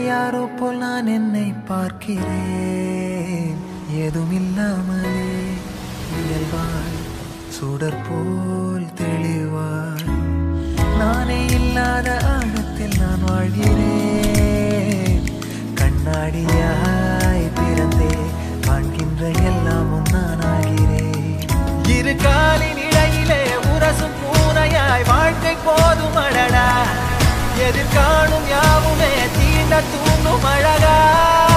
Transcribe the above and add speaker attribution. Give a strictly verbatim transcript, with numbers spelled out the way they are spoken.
Speaker 1: யாரோ போல் நான் என்னை பார்க்கிறேன். ஏதுமில்லாமலே இயல்பாய் சுடர் போல் தெளிவாய் நானே இல்லாத ஆழத்தில் நான் வாழ்கிறேன். கண்ணாடியாய் பிறந்தே காண்கின்ற எல்லாமும் நான் ஆகிறேன். இரு காலின் இடையிலே உரசும் பூனையாய் வாழ்க்கை போதும் அடடா. எதிர்காணும் யாவுமே தீண்ட தூண்டும் அழகா.